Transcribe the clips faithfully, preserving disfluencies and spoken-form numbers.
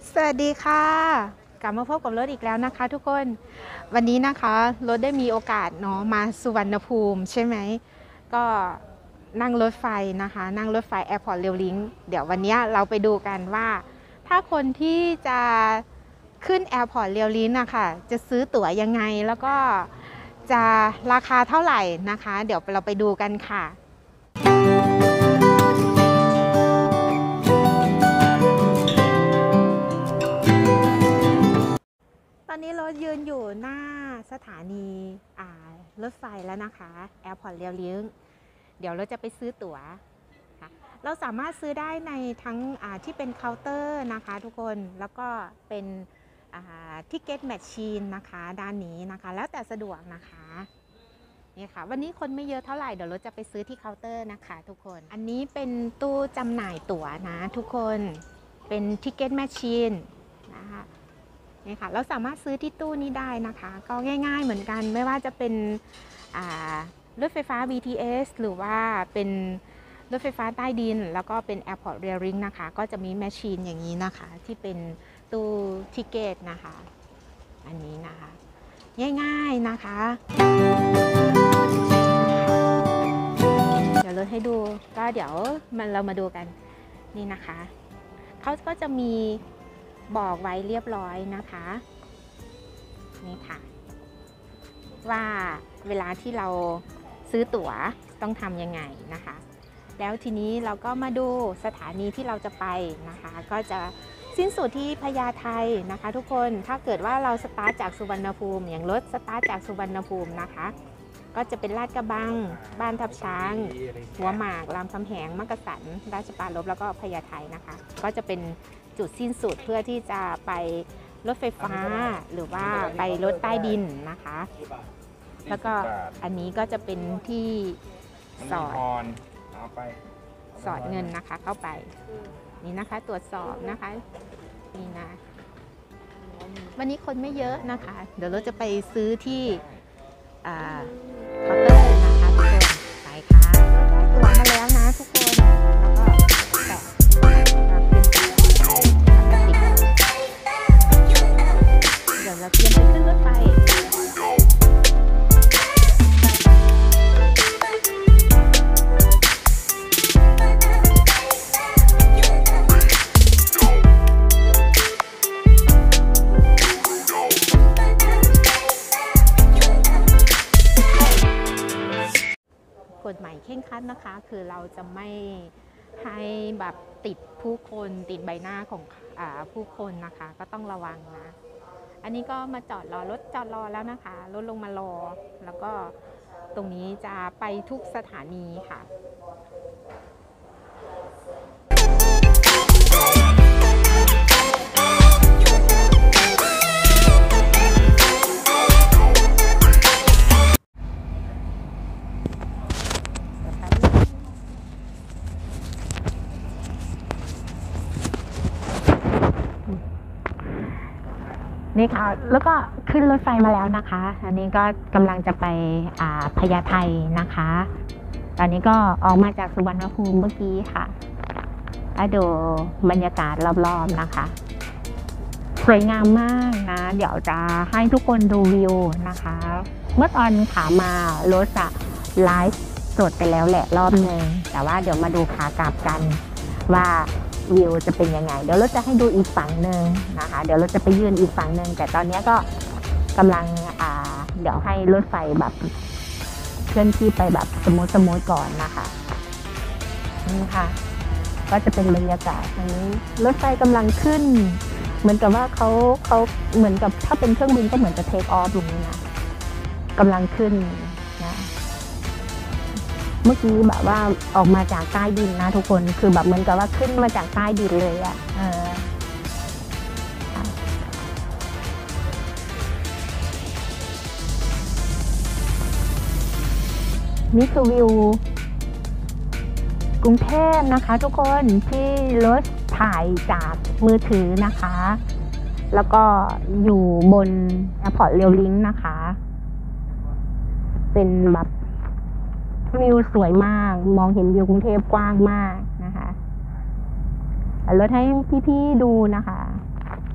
สวัสดีค่ะกลับมาพบกับรถอีกแล้วนะคะทุกคนวันนี้นะคะรถได้มีโอกาสเนาะมาสุวรรณภูมิใช่ไหมก็นั่งรถไฟนะคะนั่งรถไฟ Airport Rail Link เดี๋ยววันนี้เราไปดูกันว่าถ้าคนที่จะขึ้น Airport Rail Link นะคะจะซื้อตั๋วยังไงแล้วก็จะราคาเท่าไหร่นะคะเดี๋ยวเราไปดูกันค่ะตอนนี้รถยืนอยู่หน้าสถานีรถไฟแล้วนะคะ Airport Rail Link เดี๋ยวเราจะไปซื้อตั๋วค่ะเราสามารถซื้อได้ในทั้งที่เป็นเคาน์เตอร์นะคะทุกคนแล้วก็เป็นทิกเก็ตแมชชีนนะคะด้านนี้นะคะแล้วแต่สะดวกนะคะนี่ค่ะวันนี้คนไม่เยอะเท่าไหร่เดี๋ยวเราจะไปซื้อที่เคาน์เตอร์นะคะทุกคนอันนี้เป็นตู้จำหน่ายตั๋วนะทุกคนเป็นทิกเก็ตแมชชีนนะคะนี่ค่ะเราสามารถซื้อที่ตู้นี้ได้นะคะก็ง่ายๆเหมือนกันไม่ว่าจะเป็นรถไฟฟ้า บี ที เอส หรือว่าเป็นรถไฟฟ้าใต้ดินแล้วก็เป็น Airport Rail Link นะคะก็จะมีแมชชีนอย่างนี้นะคะที่เป็นตู้ทิเกตนะคะอันนี้นะคะง่ายๆนะคะเดี๋ยวรถให้ดูก็เดี๋ยวมันเรามาดูกันนี่นะคะเขาก็จะมีบอกไว้เรียบร้อยนะคะนี่ค่ะว่าเวลาที่เราซื้อตั๋วต้องทำยังไงนะคะแล้วทีนี้เราก็มาดูสถานีที่เราจะไปนะคะก็จะสิ้นสุดที่พญาไทนะคะทุกคนถ้าเกิดว่าเราสตาร์ทจากสุวรรณภูมิอย่างรถสตาร์ทจากสุวรรณภูมินะคะก็จะเป็นลาดกระบังบ้านทับช้างหัวหมากรามคำแหงมักกะสันราชปรารภแล้วก็พญาไทนะคะก็จะเป็นจุดสิ้นสุดเพื่อที่จะไปรถไฟฟ้าหรือว่าไปรถใต้ดินนะคะแล้วก็อันนี้ก็จะเป็นที่สอดสอดเงินนะคะเข้าไปนี่นะคะตรวจสอบนะคะนี่นะวันนี้คนไม่เยอะนะคะเดี๋ยวเราจะไปซื้อที่เคาน์เตอร์นะคะทุกคนไปค่ะได้ตั๋วมาแล้วนะทุกคนแล้วก็แปะเดี๋ยวเราเตรียมไปขึ้นรถไฟกฎหมายเคร่งครัดนะคะคือเราจะไม่ให้แบบติดผู้คนติดใบหน้าของอ่าผู้คนนะคะก็ต้องระวังนะอันนี้ก็มาจอดรอรถจอดรอแล้วนะคะรถลงมารอแล้วก็ตรงนี้จะไปทุกสถานีค่ะนี่ค่ะแล้วก็ขึ้นรถไฟมาแล้วนะคะอันนี้ก็กำลังจะไปพญาไทนะคะตอนนี้ก็ออกมาจากสุวรรณภูมิเมื่อกี้ค่ะดูบรรยากาศรอบๆนะคะสวยงามมากนะเดี๋ยวจะให้ทุกคนดูวิวนะคะเมื่อตอนขามารถจะไลฟ์สดไปแล้วแหละรอบนึงแต่ว่าเดี๋ยวมาดูขากลับกันว่าวิวจะเป็นยังไงเดี๋ยวเราจะให้ดูอีกฝั่งหนึ่งนะคะเดี๋ยวเราจะไปยืนอีกฝั่งหนึ่งแต่ตอนนี้ก็กำลังอ่าเดี๋ยวให้รถไฟแบบเคลื่อนที่ไปแบบสมูทสมูทก่อนนะคะนี่ค่ะก็จะเป็นบรรยากาศนี้รถไฟกำลังขึ้นเหมือนกับว่าเขาเขาเหมือนกับถ้าเป็นเครื่องบินก็เหมือนจะเทคออฟตรงนี้นะกำลังขึ้นนะเมื่อกี้แบบว่าออกมาจากใต้ดินนะทุกคนคือแบบเหมือนกับว่าขึ้นมาจากใต้ดินเลยอะเออนี่คือวิวกรุงเทพนะคะทุกคนที่รถถ่ายจากมือถือนะคะแล้วก็อยู่บน Airport Rail Link นะคะเป็นแบบวิวสวยมากมองเห็นวิวกรุงเทพกว้างมากนะคะรถให้พี่ๆดูนะคะ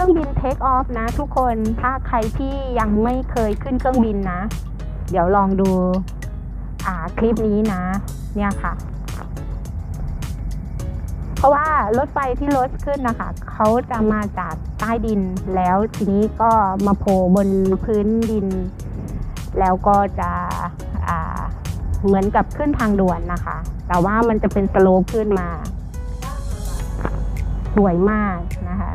รื่องบินเทคออฟนะทุกคนถ้าใครที่ยังไม่เคยขึ้นเครื่องบินนะเดี๋ยวลองดูอ่าคลิปนี้นะเนี่ยค่ะเพราะว่ารถไฟที่รถขึ้นนะคะเขาจะมาจากใต้ดินแล้วทีนี้ก็มาโผล่บนพื้นดินแล้วก็จะอ่าเหมือนกับขึ้นทางด่วนนะคะแต่ว่ามันจะเป็นสโลปขึ้นมาสวยมากนะคะ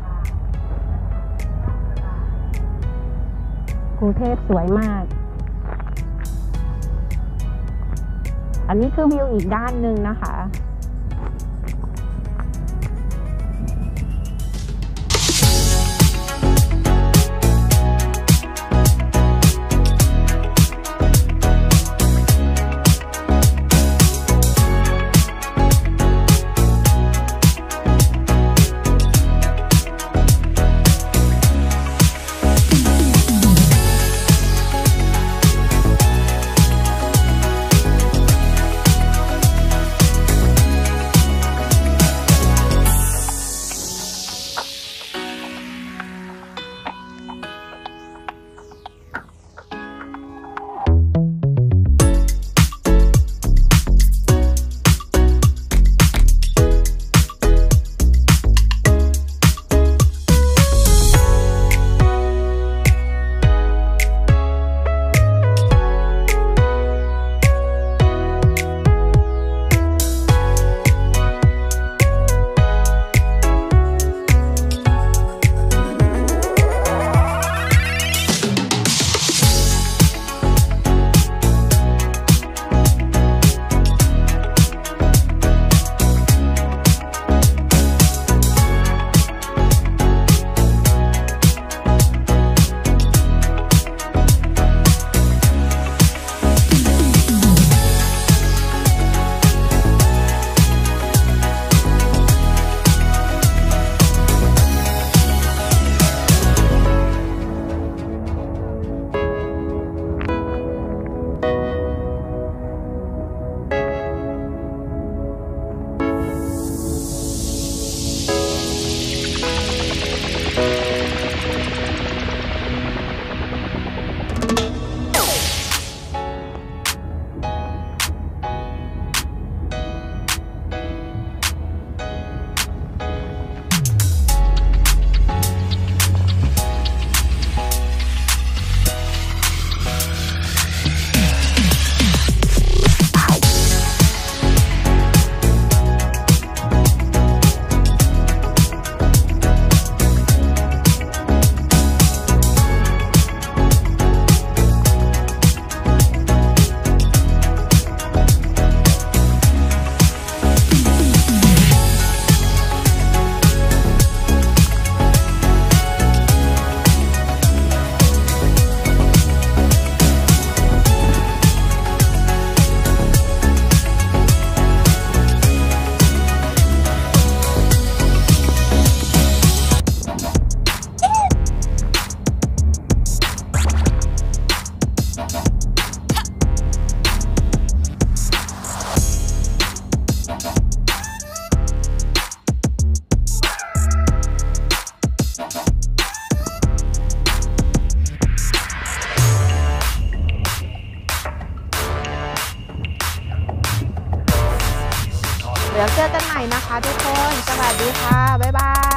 กรุงเทพสวยมากอันนี้คือวิวอีกด้านหนึ่งนะคะเดี๋ยวเจอกันใหม่นะคะทุกคนสวัสดีค่ะบ๊ายบาย